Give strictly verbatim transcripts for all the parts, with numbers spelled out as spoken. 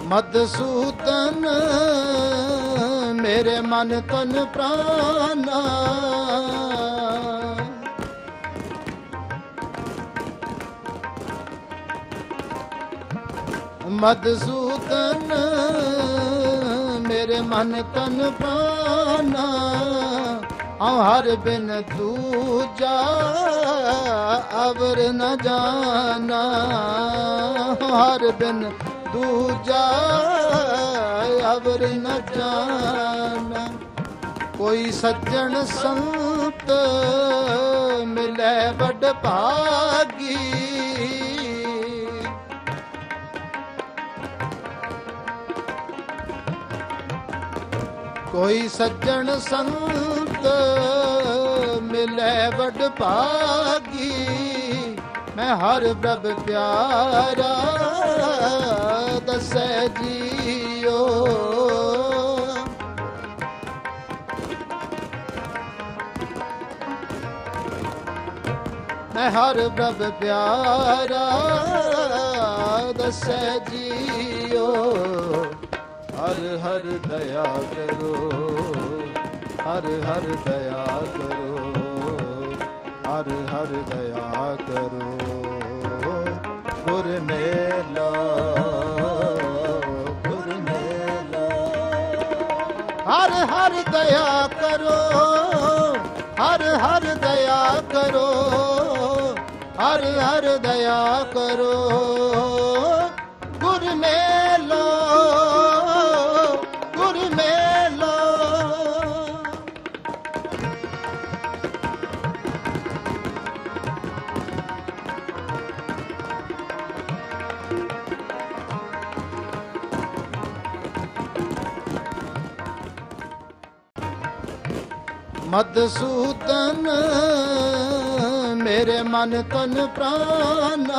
ਮਧਸੂਦਨ ਮੇਰੇ ਮਨ ਤਨ ਪ੍ਰਾਨਾ, ਮਧਸੂਦਨ ਮੇਰੇ ਮਨ ਤਨ ਪ੍ਰਾਨਾ, ਆਉ ਹਰ ਬਿਨ ਦੂਜਾ ਅਵਰ ਨ ਜਾਨਾ, ਹਰ ਬਿਨ ਦੂਜਾ ਅਵਰ ਨ ਜਾਨਾ। ਕੋਈ ਸੱਜਣ ਸੰਤ ਮਿਲੇ ਵਡ ਭਾਗੀ, ਕੋਈ ਸੱਜਣ ਸੰਤ ਮਿਲੇ ਵਡ ਭਾਗੀ, ਮੈਂ ਹਰ ਪ੍ਰਭ ਪਿਆਰਾ ਦਸੈ ਜੀਓ। ਮੈਂ ਹਰ ਪ੍ਰਭ ਪਿਆਰਾ ਦਸੈ ਜੀਓ। ਹਰ ਹਰ ਦਇਆ ਕਰੋ, ਹਰ ਹਰ ਦਇਆ ਕਰੋ, ਹਰ ਹਰ ਦਇਆ ਕਰੋ। ਗੁਰ ਮੇਲਾ, ਗੁਰ ਮੇਲਾ, ਹਰ ਹਰ ਦਇਆ ਕਰੋ, ਹਰ ਹਰ ਦਇਆ ਕਰੋ, ਹਰ ਹਰ ਦਇਆ ਕਰੋ। ਗੁਰ ਮੇਲਾ, ਗੁਰ ਮੇਲਾ। ਮਧਸੂਦਨ ਮੇਰੇ ਮਨ ਤਨ ਪ੍ਰਾਨਾ,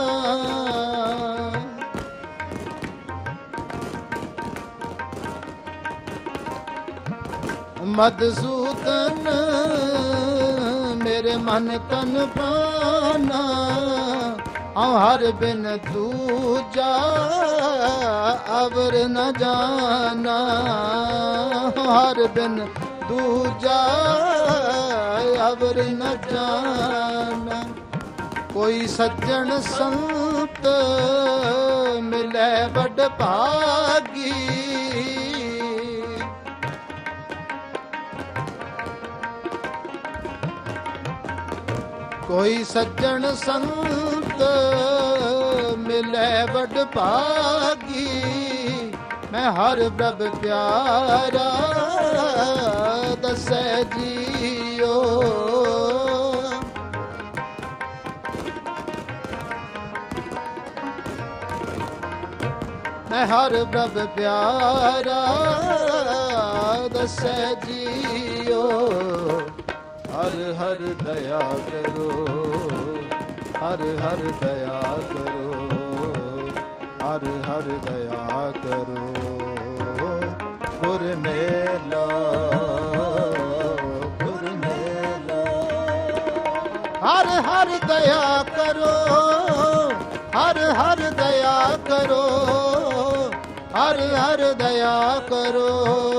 ਮਧਸੂਦਨ ਮੇਰੇ ਮਨ ਤਨ ਪ੍ਰਾਨਾ, ਆਉ ਹਰ ਬਿਨ ਦੂਜਾ ਅਵਰ ਨ ਜਾਨਾ, ਹਰ ਬਿਨ ਦੂਜਾ ਅਵਰ ਨ ਜਾਨਾ। ਕੋਈ ਸੱਜਣ ਸੰਤ ਮਿਲੇ ਵਡ ਭਾਗੀ, ਕੋਈ ਸੱਜਣ ਸੰਤ ਮਿਲੇ ਵਡ ਭਾਗੀ, ਮੈਂ ਹਰ ਪ੍ਰਭ ਪਿਆਰਾ ਦਸੈ ਜੀਓ। ਮੈਂ ਹਰ ਪ੍ਰਭ ਪਿਆਰਾ ਦਸੈ ਜੀਓ। ਹਰ ਹਰ ਦਇਆ ਕਰੋ, ਹਰ ਹਰ ਦਇਆ ਕਰੋ, ਹਰ ਹਰ ਦਇਆ ਕਰੋ। ਗੁਰ ਮੇਲਾ, ਗੁਰ ਮੇਲਾ, ਹਰ ਹਰ ਦਇਆ ਕਰੋ, ਹਰ ਹਰ ਦਇਆ ਕਰੋ, ਹਰ ਹਰ ਦਇਆ ਕਰੋ।